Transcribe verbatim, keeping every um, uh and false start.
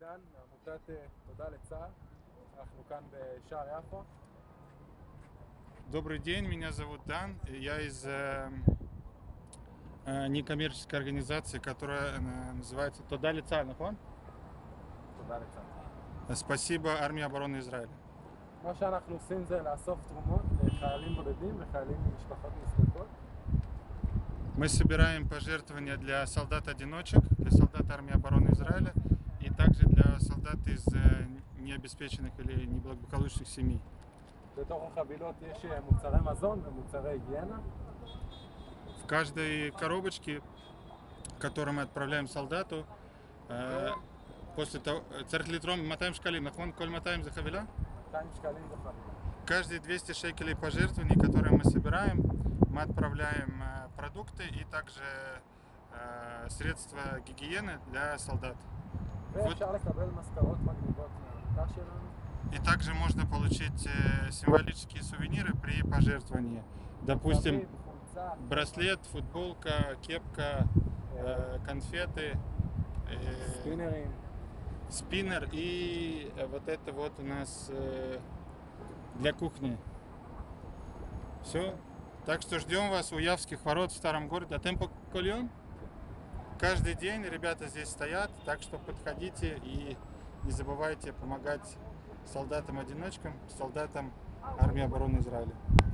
דן, מעמותת תודה לצה"ל. אנחנו כאן בשער יפו. Добрый день, меня зовут Дан. Я из э, э, некоммерческой организации, которая э, называется Тода Лицаль, נכון? תודה לצה"ל. Спасибо армии обороны Израиля. מה שאנחנו עושים זה לאסוף תרומות לחיילים בודדים וחיילים ממשפחות נזקקות. Мы собираем пожертвования для солдат-одиночек, для солдат армии обороны Израиля и также для солдат из э, необеспеченных или неблагополучных семей. בתוך החבילות יש מוצרי מזון ומוצרי היגיינה. В каждой коробочке, которую мы отправляем солдату, э, после того, царь литром мотаем шкалим, нахон коль мотаем за хавила. מאתיים שקלים זה חבילה. Каждые двести шекелей пожертвований, которые мы собираем, мы отправляем э, продукты и также э, средства гигиены для солдат. ואפשר לקבל מזכרות מגניבות מהעמותה שלנו. И также можно получить э, символические сувениры при пожертвовании. Допустим, צמיד, חולצה, браслет, футболка, кепка, э, конфеты, э, ספינרים. спиннер и э, вот это вот у нас э, для кухни. Все. Так что ждем вас у Явских ворот в Старом городе. А темпо кольон? Каждый день ребята здесь стоят, так что подходите и не забывайте помогать солдатам-одиночкам, солдатам армии обороны Израиля.